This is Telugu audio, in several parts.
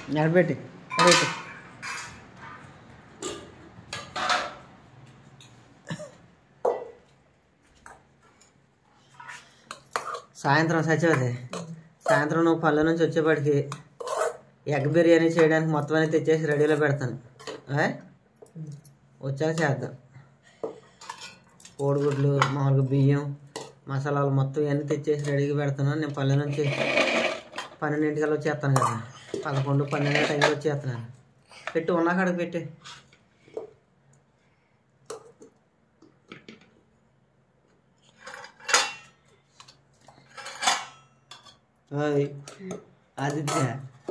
నడబెట్టి అడబెట్టి సాయంత్రం సచివది సాయంత్రం నువ్వు పల్లె నుంచి వచ్చేపాటికి ఎగ్ బిర్యానీ చేయడానికి మొత్తం అనేది తెచ్చేసి రెడీలో పెడతాను. వచ్చాక చేద్దాం. కోడిగుడ్లు మామూలుగా బియ్యం మసాలాలు మొత్తం ఇవన్నీ తెచ్చేసి రెడీగా పెడతాను. నేను పల్లె నుంచి 12 వచ్చేస్తాను కదా, 11-12 టైంలో వచ్చేస్తున్నాను. పెట్టి ఉన్నా కాడికి పెట్టి ఆదిత్య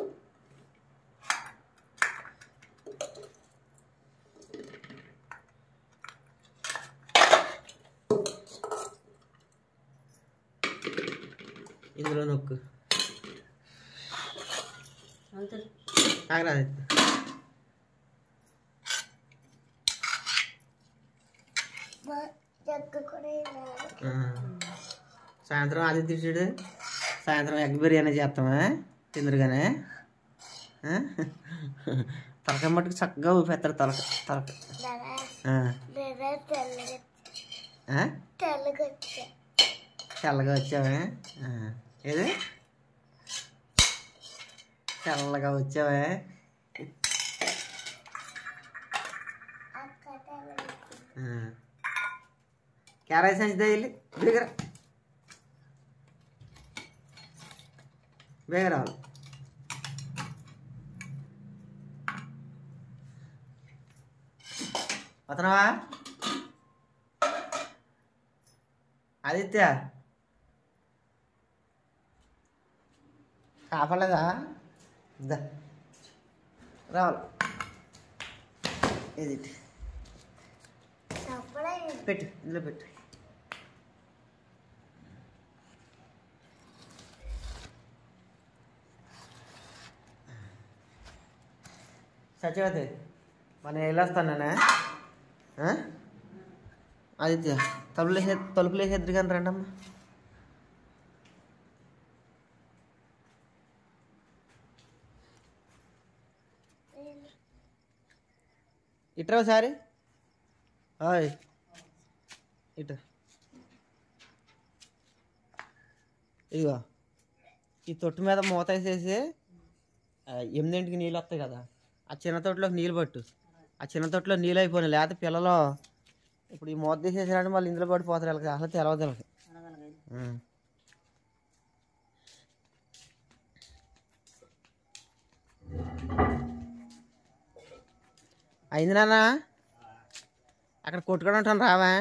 ఇందులో నొక్కు ఆగరాదిత్య. సాయంత్రం ఆదిత్య చూడు, సాయంత్రం ఎగ్ బిర్యానీ చేస్తామా తిందరుగానే. తలకాయ మట్టుకు చక్కగా ఊపేస్తాడు. తెల్లగా వచ్చావా? ఏది తెల్లగా వచ్చావా? క్యారెట్ సంచిదా వెళ్ళి బేగ రావాలి. వస్తున్నావా ఆదిత్య? కాపలేదా? రావాలి. ఇది పెట్టు, ఇందులో పెట్టు. సచివతి మనం వెళ్ళొస్తానా? ఆదిత్య తలుపులు వేసేద్దరు కానీ రండమ్మా. ఇట్రా ఒకసారి. ఇటు ఇదిగో ఈ తొట్టు మీద మూత వేసేసి 8ంటికి నీళ్ళు వస్తాయి కదా, ఆ చిన్న తొట్టులోకి నీళ్ళు పట్టు. ఆ చిన్న తొట్టులో నీళ్ళు అయిపోయినాయి, లేకపోతే పిల్లలు ఇప్పుడు ఈ మూత తీసేసారంటే మళ్ళీ ఇందులో పడిపోతారు. వీళ్ళకి అసలు తెలవదు. వీళ్ళకి అయింది నాన్న. అక్కడ కొట్టుకొని ఉంటాను, రావా?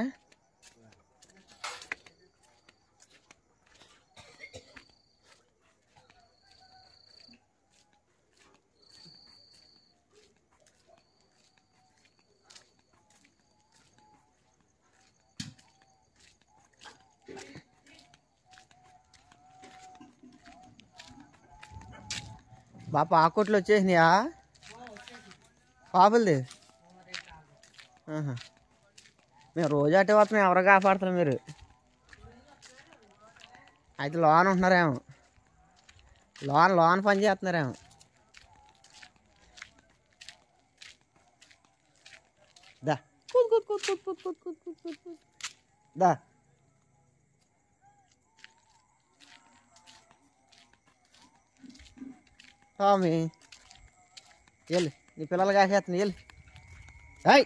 బాప ఆకుట్లు వచ్చేసినాయా పాపలది? మేము రోజు అటే వస్తున్నాం, ఎవరు కాపాడుతున్నారు మీరు? అయితే లోన్ ఉంటున్నారేమో, లోన్ పని చేస్తున్నారేమో. దా దా స్వామి వెళ్ళి నీ పిల్లలు కాసేస్తున్నాయి వెళ్ళి. హాయ్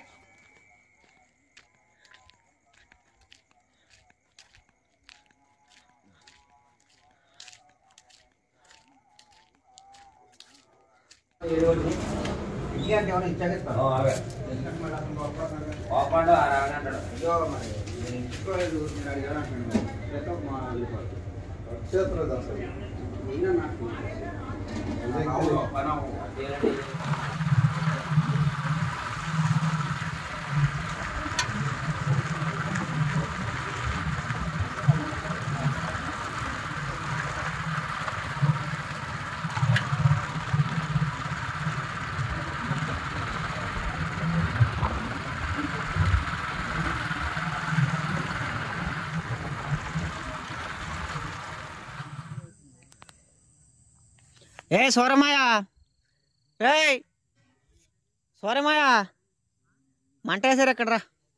ఏ సోరమాయ రే సోరమాయ మంట వేసారు ఎక్కడ రా.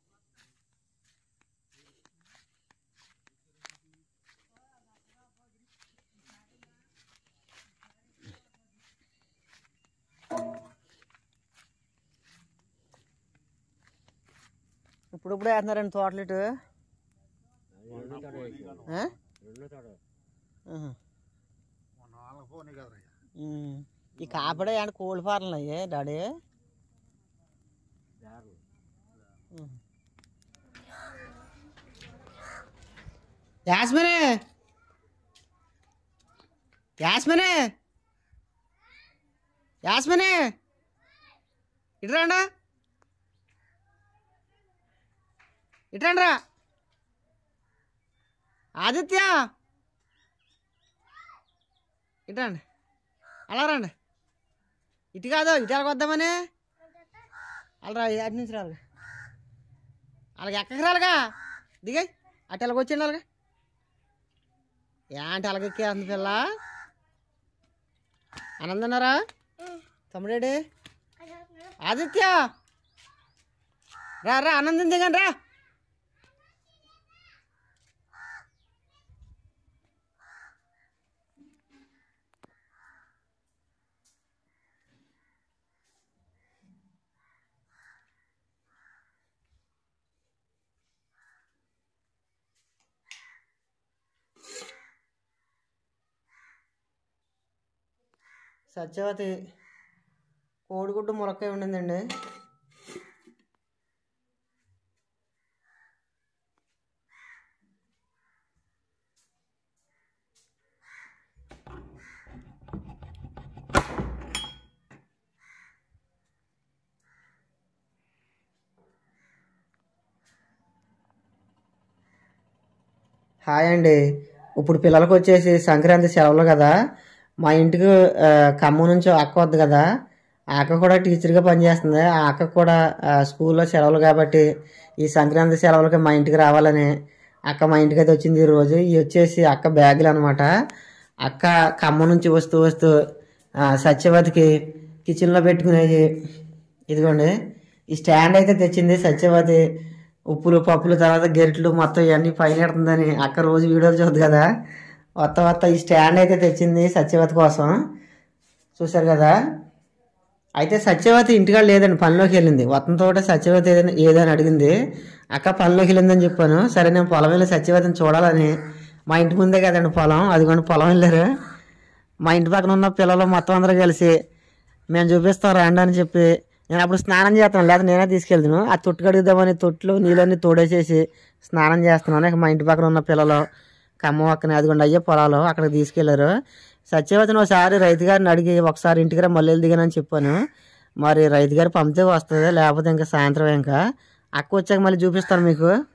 ఇప్పుడిప్పుడే వేస్తున్నారండి తోటలు ఇటు. ఈ కాపడే అండ్ కోళ్ళ ఫార్లు అయ్యే డాడీ. యాస్మినే యాస్మినే యాస్మినే ఇట్రాండా ఇట్రాండ్రా. ఆదిత్య ఇట్రండి, అలా రండి. ఇటు కాదు ఇటు ఎలాగ వద్దామని అలా అటు నుంచి రాలుగా, అలాగే ఎక్కడికి రాలుగా దిగాయి. అటు ఎలాగ వచ్చేయండి అలాగా. ఏంటి అలాగెక్కే అంత పిల్ల. ఆనందన్నారా తమ్ముడేడి? ఆదిత్య రా రా ఆనందం దిగండి రా. సత్యవతి కోడిగుడ్డు ములక్కాయ ఉండిందండి. హాయ్ అండి. ఇప్పుడు పిల్లలకు వచ్చేసి సంక్రాంతి సెలవులు కదా. మా ఇంటికి ఖమ్మం నుంచి అక్క వద్దు కదా. ఆ అక్క కూడా టీచర్గా పనిచేస్తుంది. ఆ అక్క కూడా స్కూల్లో సెలవులు కాబట్టి ఈ సంక్రాంతి సెలవులకి మా ఇంటికి రావాలని అక్క మా ఇంటికి అయితే వచ్చింది ఈరోజు. ఇవి వచ్చేసి అక్క బ్యాగులు అనమాట. అక్క ఖమ్మం నుంచి వస్తూ వస్తూ సత్యవతికి కిచెన్లో పెట్టుకునేది. ఇదిగోండి ఈ స్టాండ్ అయితే తెచ్చింది సత్యవతి. ఉప్పులు పప్పులు తర్వాత గెరిట్లు మొత్తం ఇవన్నీ పైన ఎడుతుందని అక్క రోజు వీడియోలు చూద్దు కదా. మొత్తం ఈ స్టాండ్ అయితే తెచ్చింది సత్యవతి కోసం. చూశారు కదా. అయితే సత్యవతి ఇంటికాడ లేదండి, పనిలోకి వెళ్ళింది. వతంతో సత్యవతి ఏదని అడిగింది. అక్క పనిలోకి వెళ్ళిందని చెప్పాను. సరే నేను పొలం వెళ్ళి సత్యవతిని చూడాలని, మా ఇంటి ముందే కదండి పొలం, అదిగోండి పొలం వెళ్ళారు. మా ఇంటి పక్కన ఉన్న పిల్లలు మొత్తం అందరూ కలిసి మేము చూపిస్తాం రండి అని చెప్పి, నేను అప్పుడు స్నానం చేస్తాను, లేదా నేనే తీసుకెళ్తాను. ఆ తొట్టు కడుగుదామని తొట్లు నీళ్ళన్నీ తోడేసేసి స్నానం చేస్తున్నాను. ఇక మా ఇంటి పక్కన ఉన్న పిల్లలు ఖమ్మం అక్కనే అదిగోండి అయ్యే పొలాలు అక్కడికి తీసుకెళ్లారు. సత్యవతిని ఒకసారి రైతు గారిని అడిగి ఒకసారి ఇంటికి రా మళ్ళీ దిగానని చెప్పాను. మరి రైతు గారు పంపితే వస్తుంది, లేకపోతే ఇంకా సాయంత్రం ఇంకా అక్క వచ్చాక మళ్ళీ చూపిస్తాను మీకు.